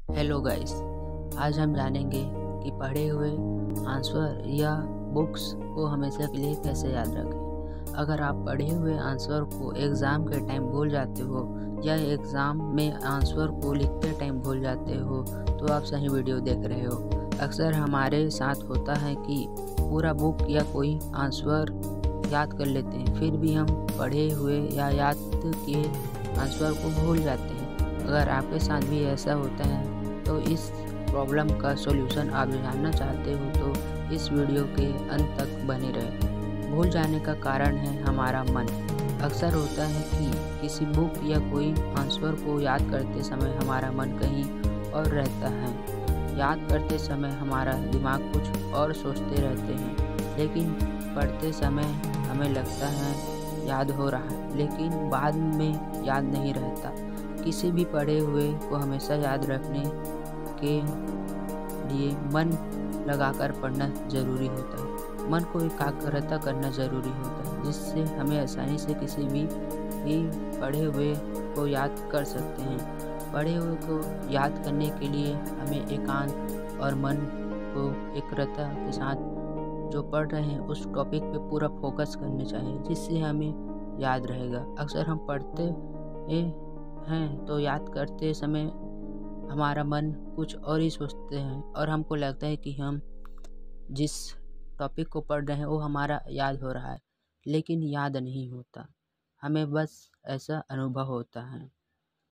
Hello guys, आज हम जानेंगे कि पढ़े हुए आंसर या बुक्स को हमेशा के लिए कैसे याद रखें। अगर आप पढ़े हुए आंसर को एग्ज़ाम के टाइम भूल जाते हो या एग्ज़ाम में आंसर को लिखते टाइम भूल जाते हो तो आप सही वीडियो देख रहे हो। अक्सर हमारे साथ होता है कि पूरा बुक या कोई आंसर याद कर लेते हैं, फिर भी हम पढ़े हुए या याद किए आंसर को भूल जाते हैं। अगर आपके साथ भी ऐसा होता है तो इस प्रॉब्लम का सॉल्यूशन आप जानना चाहते हो तो इस वीडियो के अंत तक बने रहें। भूल जाने का कारण है हमारा मन। अक्सर होता है कि किसी बुक या कोई आंसर को याद करते समय हमारा मन कहीं और रहता है। याद करते समय हमारा दिमाग कुछ और सोचते रहते हैं, लेकिन पढ़ते समय हमें लगता है याद हो रहा है, लेकिन बाद में याद नहीं रहता। किसी भी पढ़े हुए को हमेशा याद रखने के लिए मन लगाकर पढ़ना ज़रूरी होता है। मन को एकाग्रता करना ज़रूरी होता है, जिससे हमें आसानी से किसी भी पढ़े हुए को याद कर सकते हैं। पढ़े हुए को याद करने के लिए हमें एकांत और मन को एकाग्रता के साथ जो पढ़ रहे हैं उस टॉपिक पे पूरा फोकस करने चाहिए, जिससे हमें याद रहेगा। अक्सर हम पढ़ते हैं तो याद करते समय हमारा मन कुछ और ही सोचते हैं और हमको लगता है कि हम जिस टॉपिक को पढ़ रहे हैं वो हमारा याद हो रहा है, लेकिन याद नहीं होता। हमें बस ऐसा अनुभव होता है।